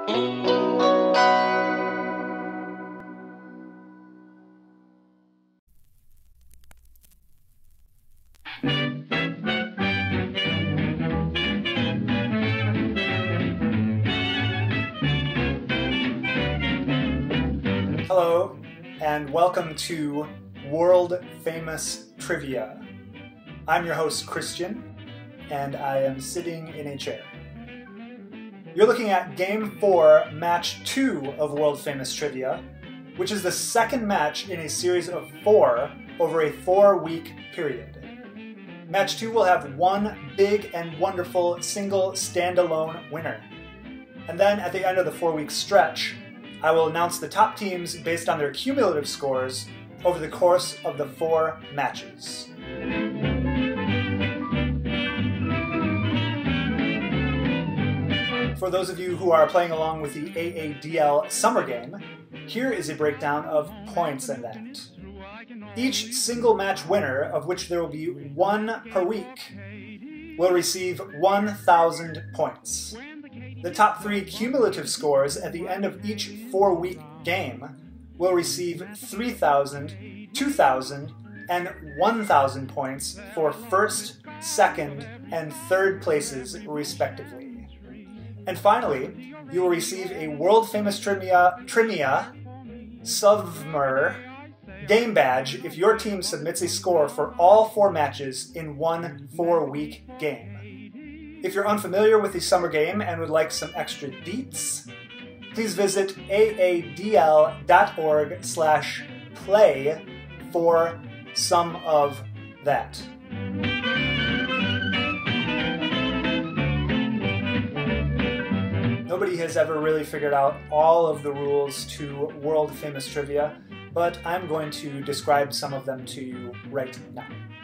Hello, and welcome to World Famous Trivia. I'm your host, Christian, and I am sitting in a chair. You're looking at Game 4, Match 2 of World Famous Trivia, which is the second match in a series of 4 over a 4-week period. Match 2 will have one big and wonderful single standalone winner. And then at the end of the 4-week stretch, I will announce the top teams based on their cumulative scores over the course of the 4 matches. For those of you who are playing along with the AADL summer game, here is a breakdown of points in that. Each single match winner, of which there will be 1 per week, will receive 1,000 points. The top 3 cumulative scores at the end of each 4-week game will receive 3,000, 2,000, and 1,000 points for first, second, and third places, respectively. And finally, you will receive a World Famous Trivia Summer game badge if your team submits a score for all 4 matches in one 4-week game. If you're unfamiliar with the summer game and would like some extra deets, please visit aadl.org/play for some of that. Nobody has ever really figured out all of the rules to World Famous Trivia, but I'm going to describe some of them to you right now.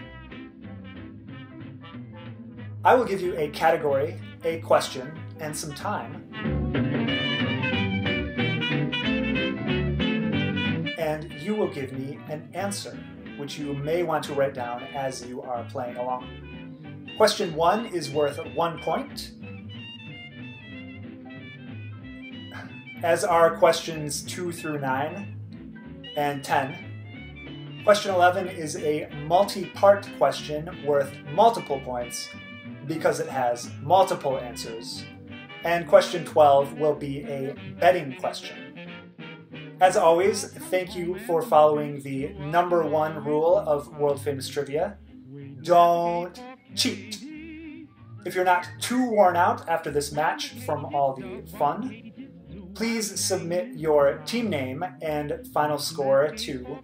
I will give you a category, a question, and some time. And you will give me an answer, which you may want to write down as you are playing along. Question 1 is worth 1 point, as are questions 2 through 9 and 10. Question 11 is a multi-part question worth multiple points, because it has multiple answers. And question 12 will be a betting question. As always, thank you for following the #1 rule of World Famous Trivia. Don't cheat. If you're not too worn out after this match from all the fun, please submit your team name and final score to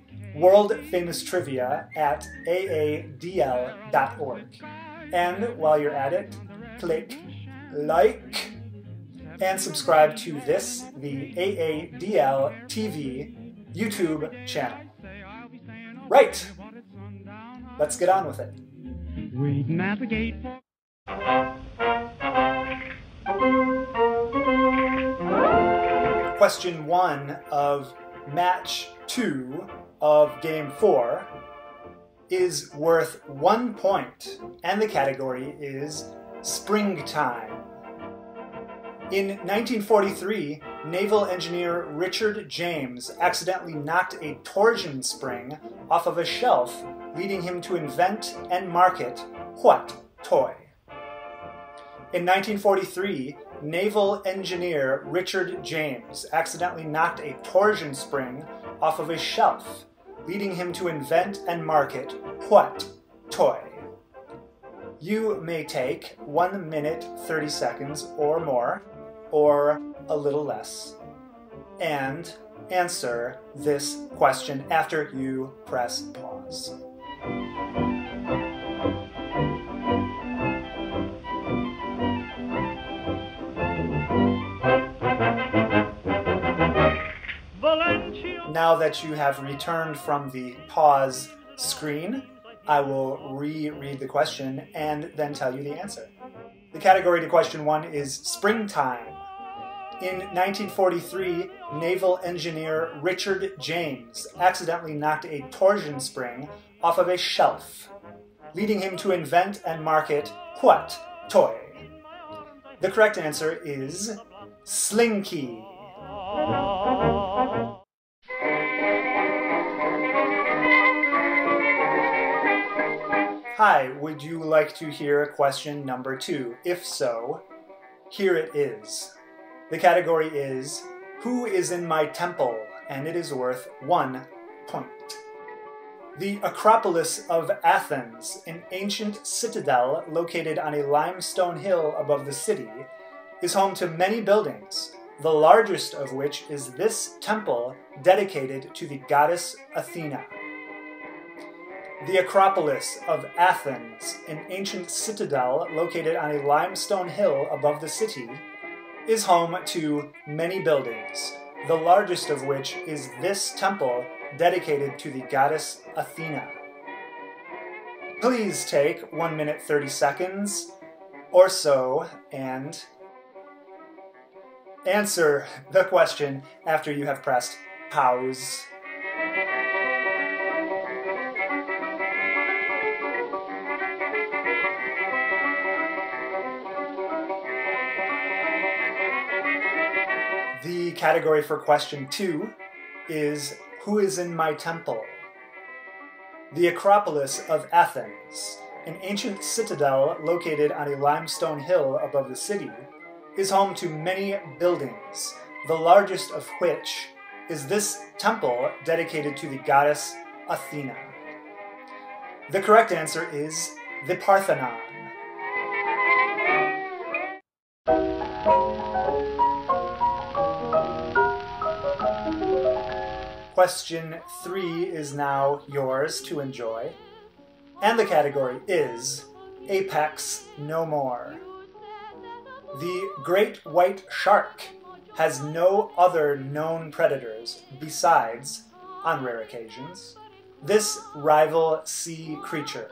worldfamoustrivia@aadl.org. And while you're at it, click like and subscribe to this, the AADL TV YouTube channel. Right, let's get on with it. We navigate. Question 1 of Match 2 of Game 4 is worth 1 point, and the category is springtime. In 1943, naval engineer Richard James accidentally knocked a torsion spring off of a shelf, leading him to invent and market what toy? In 1943, naval engineer Richard James accidentally knocked a torsion spring off of a shelf, leading him to invent and market what toy? You may take 1 minute 30 seconds or more, or a little less, and answer this question after you press pause. Now that you have returned from the pause screen, I will reread the question and then tell you the answer. The category to question 1 is springtime. In 1943, naval engineer Richard James accidentally knocked a torsion spring off of a shelf, leading him to invent and market what toy? The correct answer is slinky. Hi, would you like to hear question number 2? If so, here it is. The category is Who is in my temple? And it is worth 1 point. The Acropolis of Athens, an ancient citadel located on a limestone hill above the city, is home to many buildings, the largest of which is this temple dedicated to the goddess Athena. The Acropolis of Athens, an ancient citadel located on a limestone hill above the city, is home to many buildings, the largest of which is this temple dedicated to the goddess Athena. Please take 1 minute 30 seconds or so and answer the question after you have pressed pause. The category for question 2 is Who is in my temple? The Acropolis of Athens, an ancient citadel located on a limestone hill above the city, is home to many buildings, the largest of which is this temple dedicated to the goddess Athena. The correct answer is the Parthenon. Question 3 is now yours to enjoy, and the category is Apex No More. The great white shark has no other known predators besides, on rare occasions, this rival sea creature.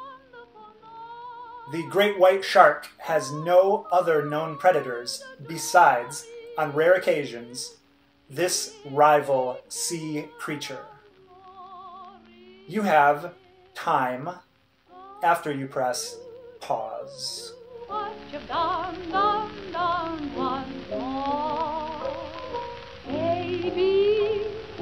The great white shark has no other known predators besides, on rare occasions, this rival sea creature. You have time after you press pause. What you've done once more. Baby,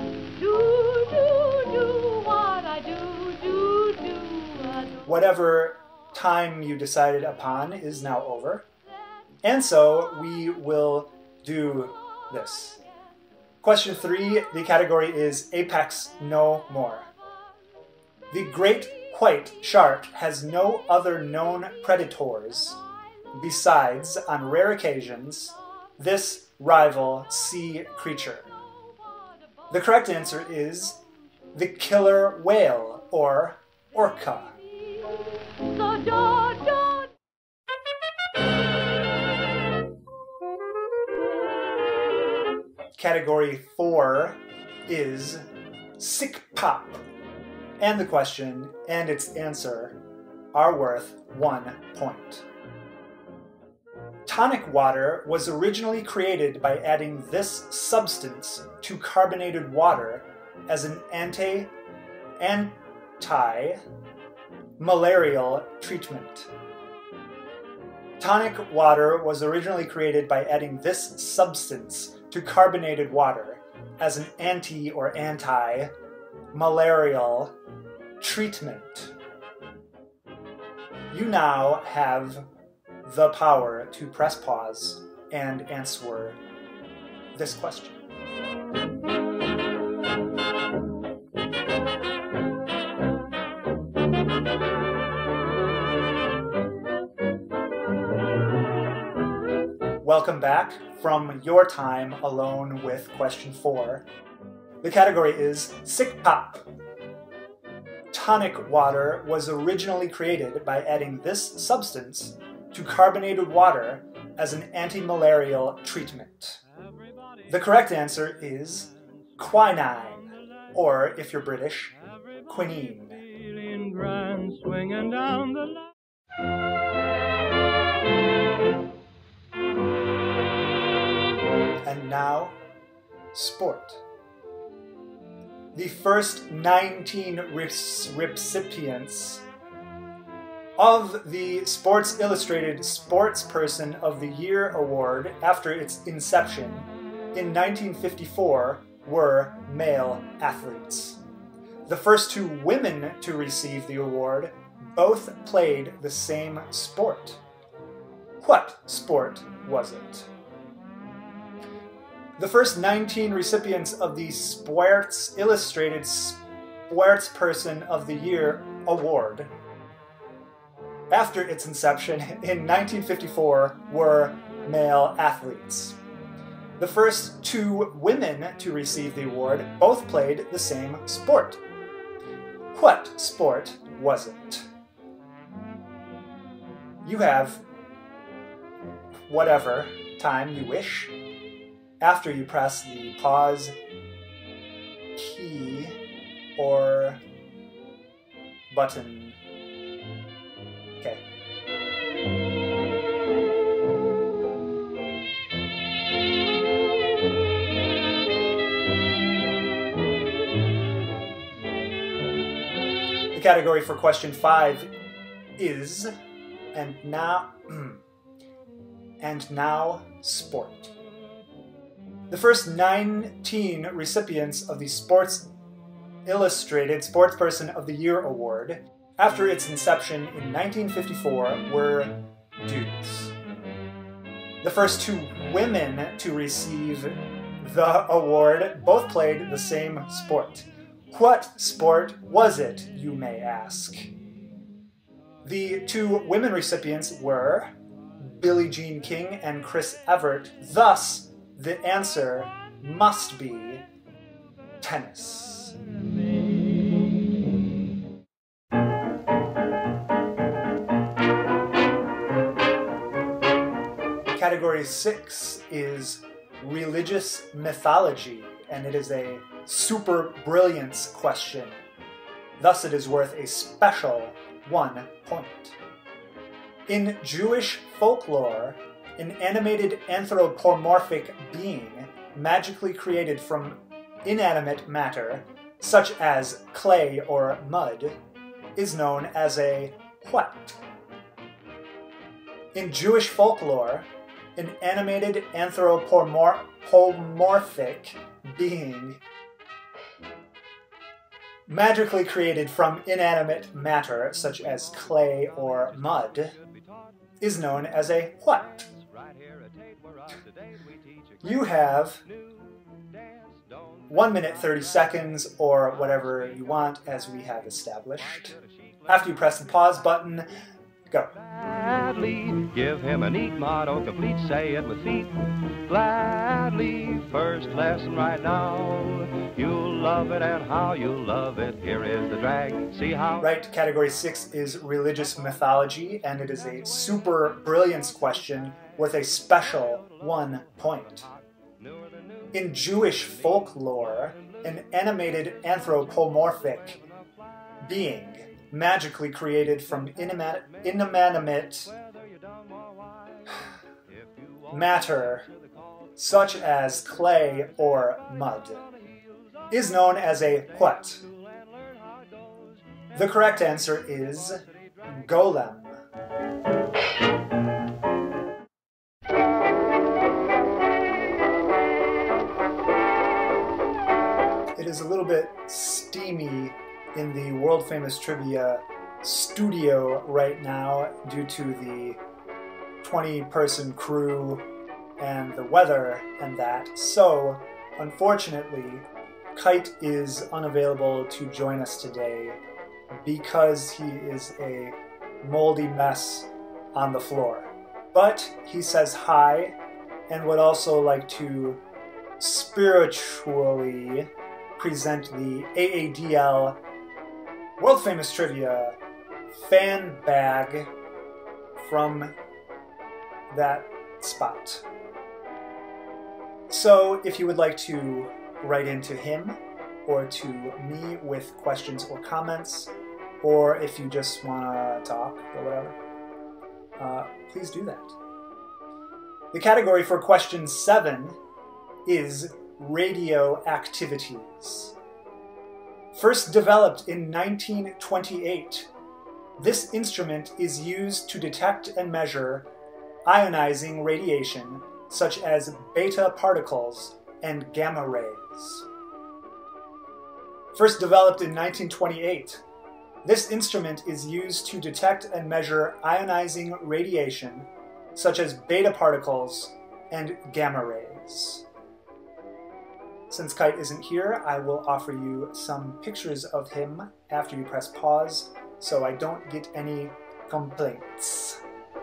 do what I do. Whatever time you decided upon is now over, and so we will do this. Question 3, the category is Apex No More. The great white shark has no other known predators besides, on rare occasions, this rival sea creature. The correct answer is the killer whale, or orca. Category 4 is Sick Pop. And the question and its answer are worth 1 point. Tonic water was originally created by adding this substance to carbonated water as an anti-malarial treatment. Tonic water was originally created by adding this substance to carbonated water as an anti-malarial treatment. You now have the power to press pause and answer this question. Welcome back from your time alone with question 4. The category is Sick Pop. Tonic water was originally created by adding this substance to carbonated water as an anti-malarial treatment. The correct answer is quinine, or if you're British, quinine. And now, sport. The first 19 recipients Of the Sports Illustrated Sportsperson of the Year award after its inception in 1954 were male athletes. The first two women to receive the award both played the same sport. What sport was it? The first 19 recipients of the Sports Illustrated Sportsperson of the Year award after its inception in 1954 were male athletes. The first two women to receive the award both played the same sport. What sport was it? You have whatever time you wish after you press the pause key or button. Okay. The category for question 5 is and now sport. The first 19 recipients of the Sports Illustrated Sportsperson of the Year award after its inception in 1954 were dudes. The first two women to receive the award both played the same sport. What sport was it, you may ask? The two women recipients were Billie Jean King and Chris Evert. Thus, the answer must be tennis. Category 6 is religious mythology, and it is a super brilliance question. Thus, it is worth a special 1 point. In Jewish folklore, an animated anthropomorphic being magically created from inanimate matter, such as clay or mud, is known as a what? In Jewish folklore, an animated anthropomorphic being magically created from inanimate matter, such as clay or mud, is known as a what? You have 1 minute 30 seconds, or whatever you want, as we have established. After you press the pause button, go. Gladly give him a neat motto, complete, say it with feet. Gladly, first lesson right now. You'll love it, and how you'll love it. Here is the drag. See how? Right, category 6 is religious mythology, and it is a super brilliance question worth a special 1 point. In Jewish folklore, an animated anthropomorphic being magically created from inanimate matter, such as clay or mud, is known as a what? The correct answer is golem. It is a little bit steamy in the World Famous Trivia studio right now due to the 20-person crew and the weather and that. So, unfortunately, Kite is unavailable to join us today because he is a moldy mess on the floor. But he says hi and would also like to spiritually present the AADL World Famous Trivia fan bag from that spot. So if you would like to write into him or to me with questions or comments, or if you just want to talk or whatever, please do that. The category for question 7 is radio activities. First developed in 1928, This instrument is used to detect and measure ionizing radiation such as beta particles and gamma rays. First developed in 1928, this instrument is used to detect and measure ionizing radiation such as beta particles and gamma rays. Since Kite isn't here, I will offer you some pictures of him after you press pause so I don't get any complaints.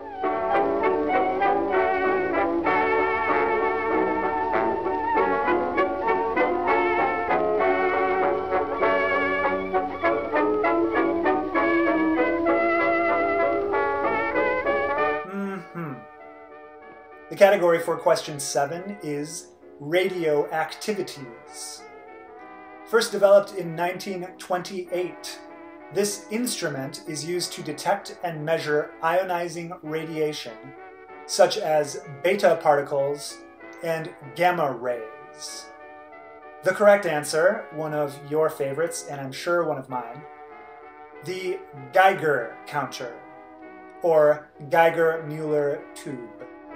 The category for question 7 is radioactivities. First developed in 1928, this instrument is used to detect and measure ionizing radiation, such as beta particles and gamma rays. The correct answer, one of your favorites, and I'm sure one of mine, the Geiger counter, or Geiger-Müller tube.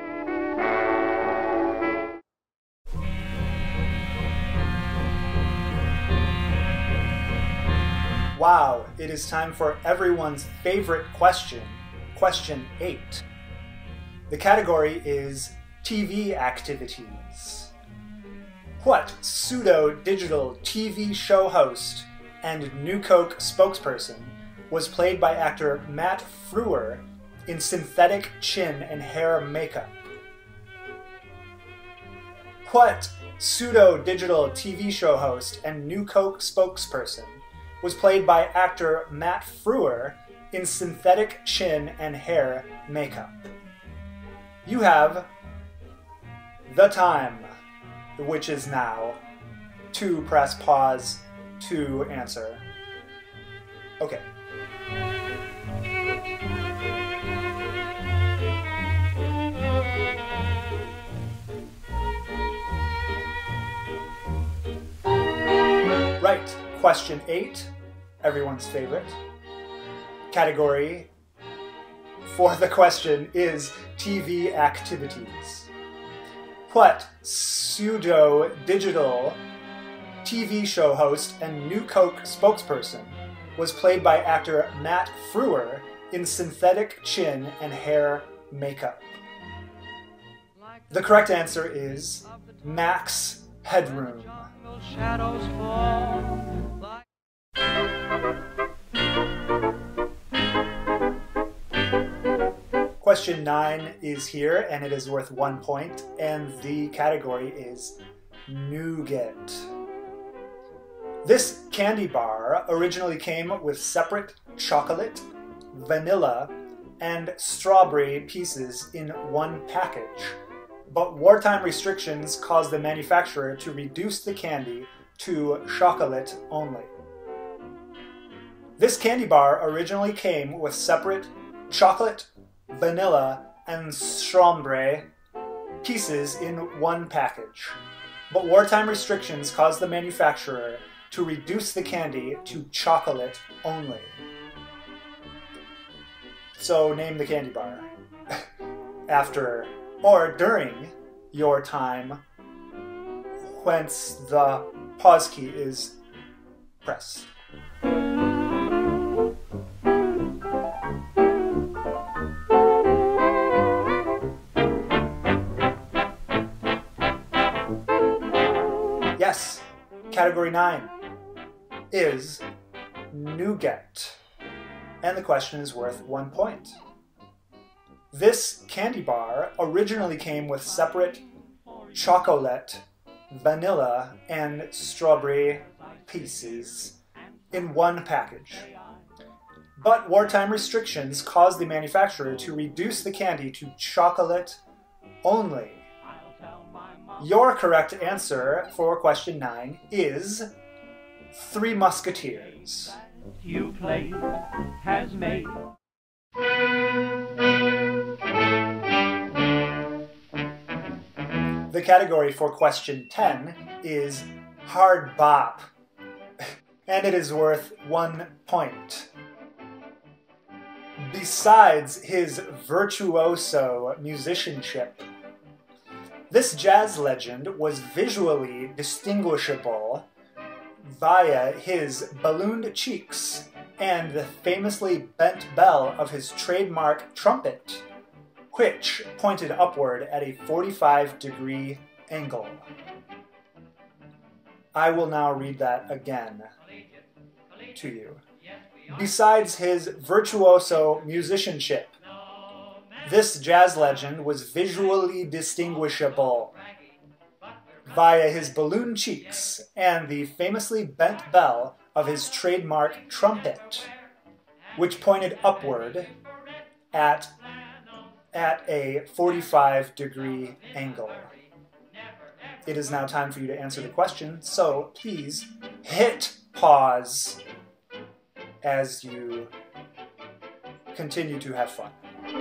Wow, it is time for everyone's favorite question, question 8. The category is TV activities. What pseudo-digital TV show host and New Coke spokesperson was played by actor Matt Frewer in synthetic chin and hair makeup? What pseudo-digital TV show host and New Coke spokesperson was played by actor Matt Frewer in synthetic chin and hair makeup? You have the time, which is now, to press pause to answer. Okay. Right. Question 8, everyone's favorite. Category for the question is TV activities. What pseudo-digital TV show host and New Coke spokesperson was played by actor Matt Frewer in synthetic chin and hair makeup? The correct answer is Max Headroom. Shadows fall like... Question 9 is here, and it is worth 1 point, and the category is nougat. This candy bar originally came with separate chocolate, vanilla, and strawberry pieces in one package. But wartime restrictions caused the manufacturer to reduce the candy to chocolate only. This candy bar originally came with separate chocolate, vanilla, and strawberry pieces in one package. But wartime restrictions caused the manufacturer to reduce the candy to chocolate only. So name the candy bar after or during your time whence the pause key is pressed. Yes, category 9 is nougat, and the question is worth 1 point. This candy bar originally came with separate chocolate, vanilla, and strawberry pieces in one package. But wartime restrictions caused the manufacturer to reduce the candy to chocolate only. Your correct answer for question 9 is Three Musketeers. You played has made. The category for question 10 is hard bop, and it is worth 1 point. Besides his virtuoso musicianship, this jazz legend was visually distinguishable via his ballooned cheeks and the famously bent bell of his trademark trumpet, which pointed upward at a 45-degree angle. I will now read that again to you. Besides his virtuoso musicianship, this jazz legend was visually distinguishable via his balloon cheeks and the famously bent bell of his trademark trumpet, which pointed upward at a 45-degree angle. It is now time for you to answer the question, so please hit pause as you continue to have fun.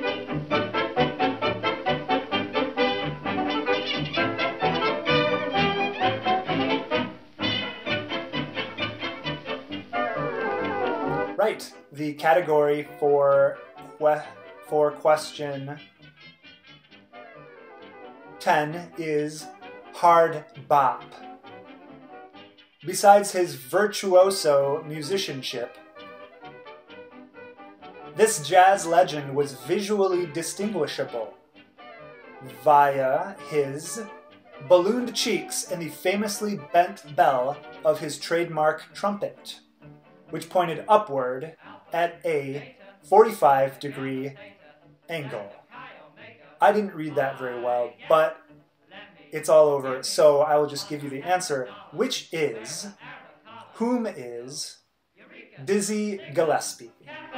Right, the category for question 10 is hard bop. Besides his virtuoso musicianship, this jazz legend was visually distinguishable via his ballooned cheeks and the famously bent bell of his trademark trumpet, which pointed upward at a 45-degree angle. I didn't read that very well, but it's all over, so I will just give you the answer, which is, whom is Dizzy Gillespie.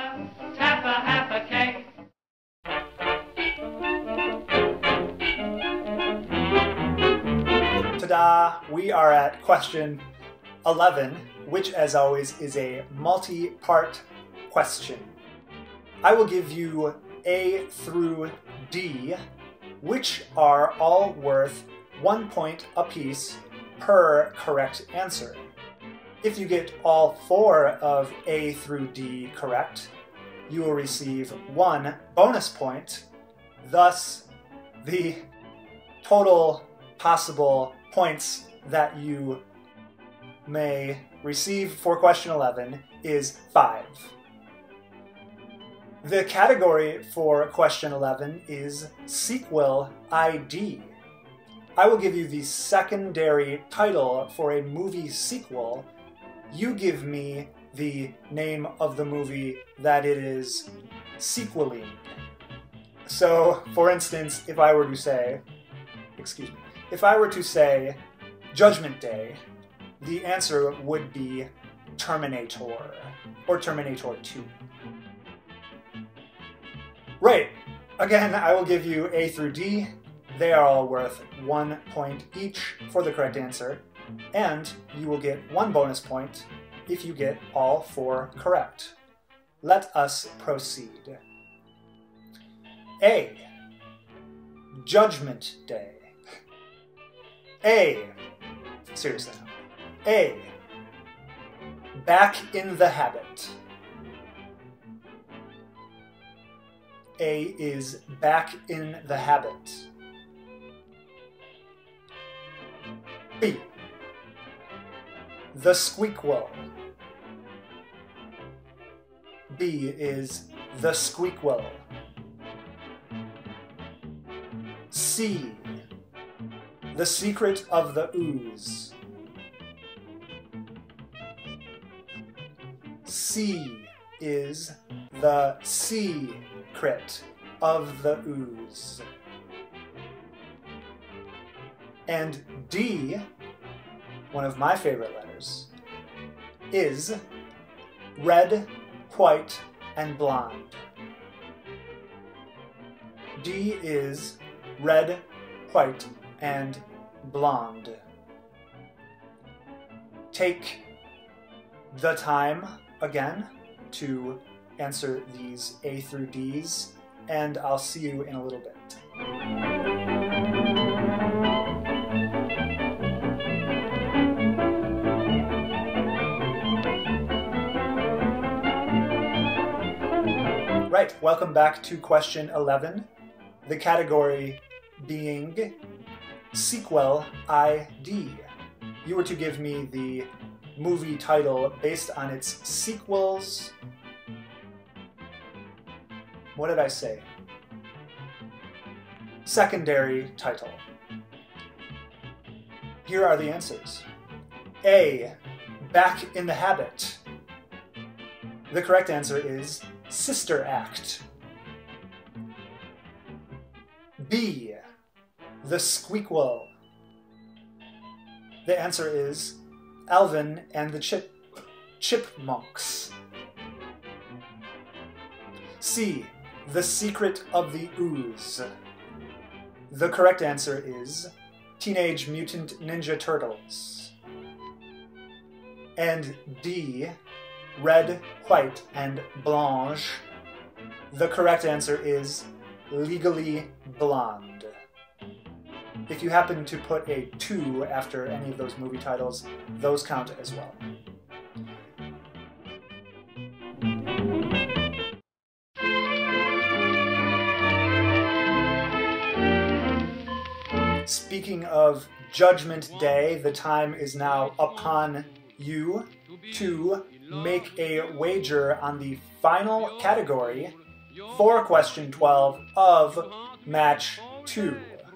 Ta-da! We are at question 11, which, as always, is a multi-part question. I will give you A through D, which are all worth 1 point apiece per correct answer. If you get all 4 of A through D correct, you will receive 1 bonus point. Thus, the total possible points that you may receive for question 11 is 5. The category for question 11 is sequel ID. I will give you the secondary title for a movie sequel. You give me the name of the movie that it is sequeling. So, for instance, if I were to say Judgment Day, the answer would be Terminator, or Terminator 2. Right, again, I will give you A through D. They are all worth 1 point each for the correct answer, and you will get 1 bonus point if you get all 4 correct. Let us proceed. A. Judgment Day. A. Seriously now. A. Back in the Habit. A is Back in the Habit. B. The Squeakquel. B is The Squeakquel. C. The Secret of the Ooze. C is The Secret of the Ooze. And D, one of my favorite letters, is Red, White, and Blonde. D is Red, White, and Blonde. Take the time again to answer these A through D's, and I'll see you in a little bit. Right, welcome back to question 11. The category being sequel ID. You were to give me the movie title based on its sequels. What did I say? Secondary title. Here are the answers. A. Back in the Habit. The correct answer is Sister Act. B. The Squeakquel. The answer is Alvin and the Chipmunks. C. The Secret of the Ooze. The correct answer is Teenage Mutant Ninja Turtles. And D. Red, White, and Blanche. The correct answer is Legally Blonde. If you happen to put a 2 after any of those movie titles, those count as well. Speaking of Judgment Day, the time is now upon you to make a wager on the final category for question 12 of match 2.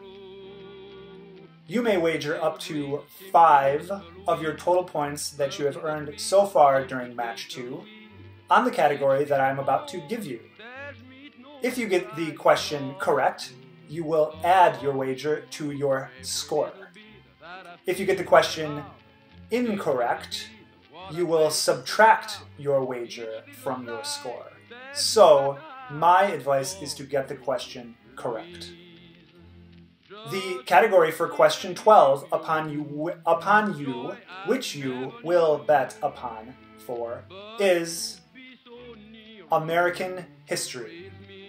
You may wager up to 5 of your total points that you have earned so far during match 2 on the category that I'm about to give you. If you get the question correct, you will add your wager to your score. If you get the question incorrect, you will subtract your wager from your score. So, my advice is to get the question correct. The category for question 12 upon you, which you will bet upon for, is American history.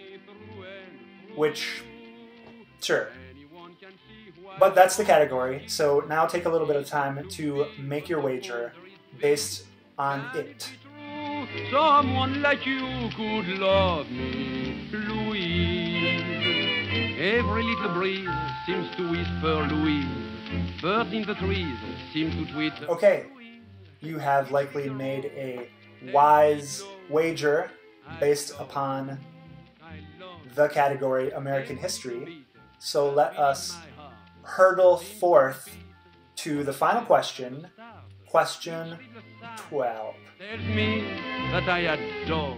Which, sure. But that's the category, so now take a little bit of time to make your wager based on it. Someone like you could love me, Louise. Every little breeze seems to whisper Louise. Birds in the trees seem to tweet. Okay, you have likely made a wise wager based upon the category American history. So let us hurtle forth to the final question, question 12. Tell me that I adore.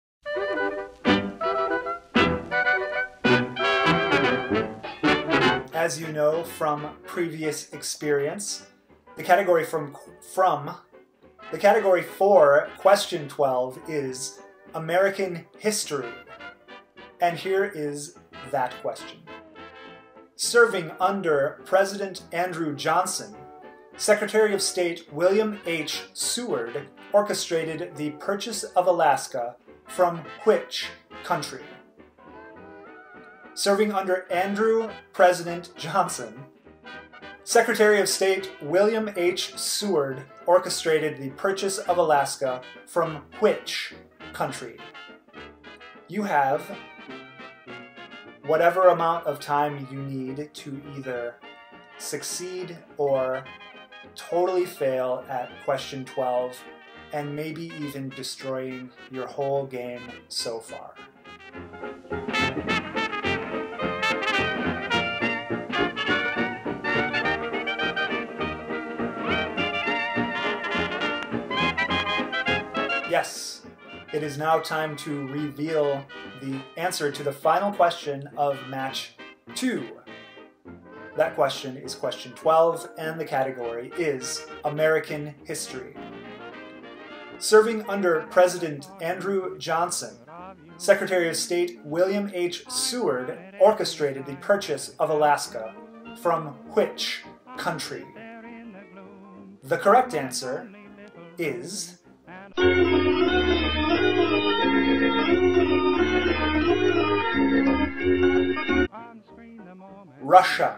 As you know from previous experience, the category the category for question 12 is American history. And here is that question. Serving under President Andrew Johnson, Secretary of State William H. Seward orchestrated the purchase of Alaska from which country? Serving under Andrew President Johnson, Secretary of State William H. Seward orchestrated the purchase of Alaska from which country? You have whatever amount of time you need to either succeed or totally fail at question 12 and maybe even destroying your whole game so far. Yes, it is now time to reveal the answer to the final question of match 2. That question is question 12, and the category is American history. Serving under President Andrew Johnson, Secretary of State William H. Seward orchestrated the purchase of Alaska from which country? The correct answer is Russia.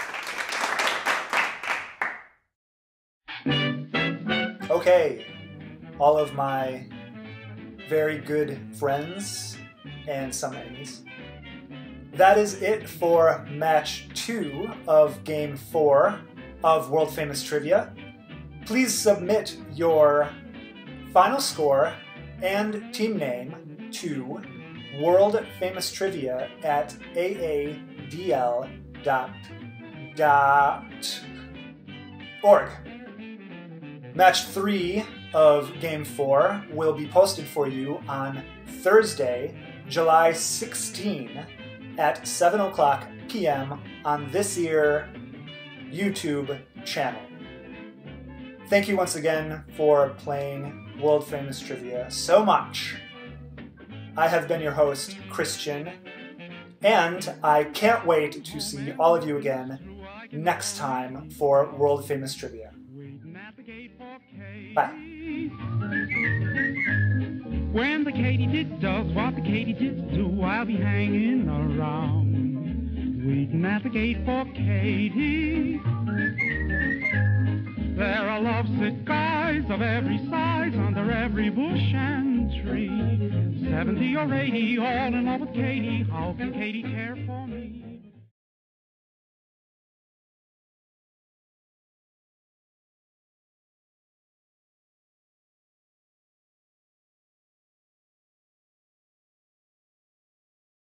Okay, all of my very good friends and some enemies. That is it for match 2 of game 4 of World Famous Trivia. Please submit your final score and team name to worldfamoustrivia@aadl.org. Match 3 of Game 4 will be posted for you on Thursday, July 16 at 7 o'clock p.m. on this here YouTube channel. Thank you once again for playing World Famous Trivia so much. I have been your host, Christian, and I can't wait to see all of you again next time for World Famous Trivia. Bye. When the katydid does what the katydids do, I'll be hanging around, waiting at the gate for Katy. There are lovesick guys of every size under every bush and tree. 70 or 80, all in love with Katy. How can Katy care for me?